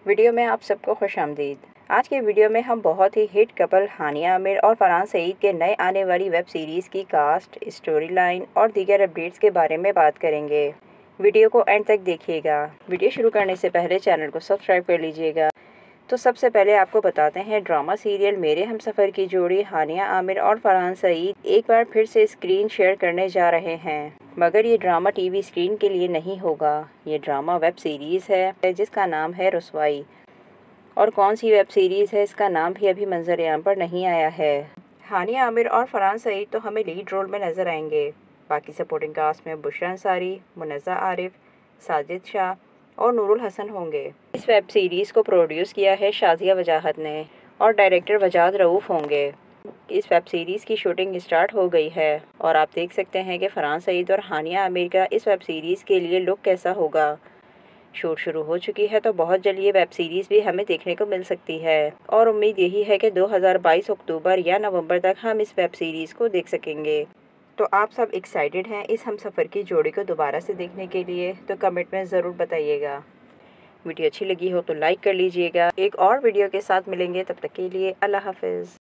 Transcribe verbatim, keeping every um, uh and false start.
Video में आप सबको खुशामदीद। आज के वीडियो में हम बहुत ही हिट कपल हानिया आमिर और फरहान सईद के नए आने वाली वेब सीरीज़ की कास्ट, स्टोरी लाइन और दीगर अपडेट्स के बारे में बात करेंगे। वीडियो को एंड तक देखिएगा। वीडियो शुरू करने से पहले चैनल को सब्सक्राइब कर लीजिएगा। तो सबसे पहले आपको बताते हैं, ड्रामा सीरियल मेरे हमसफ़र की जोड़ी हानिया आमिर और फरहान सईद एक बार फिर से स्क्रीन शेयर करने जा रहे हैं। मगर ये ड्रामा टीवी स्क्रीन के लिए नहीं होगा, ये ड्रामा वेब सीरीज़ है जिसका नाम है रुसवाई। और कौन सी वेब सीरीज़ है इसका नाम भी अभी मंजर-ए-आम पर नहीं आया है। हानिया आमिर और फरहान सईद तो हमें लीड रोल में नज़र आएंगे। बाकी सपोर्टिंग कास्ट में बुशरा अंसारी, मुनज़्ज़ा आरिफ, साजिद शाह और नूरुल हसन होंगे। इस वेब सीरीज़ को प्रोड्यूस किया है शाज़िया वजाहत ने और डायरेक्टर वजाद रऊफ़ होंगे। इस वेब सीरीज़ की शूटिंग स्टार्ट हो गई है और आप देख सकते हैं कि फरहान सईद और हानिया आमिर का इस वेब सीरीज़ के लिए लुक कैसा होगा। शूट शुरू हो चुकी है, तो बहुत जल्द ये वेब सीरीज़ भी हमें देखने को मिल सकती है और उम्मीद यही है कि दो हज़ार बाईस अक्टूबर या नवंबर तक हम इस वेब सीरीज़ को देख सकेंगे। तो आप सब एक्साइटेड हैं इस हमसफ़र की जोड़ी को दोबारा से देखने के लिए? तो कमेंट में ज़रूर बताइएगा। वीडियो अच्छी लगी हो तो लाइक कर लीजिएगा। एक और वीडियो के साथ मिलेंगे, तब तक के लिए अल्लाह हाफ़िज़।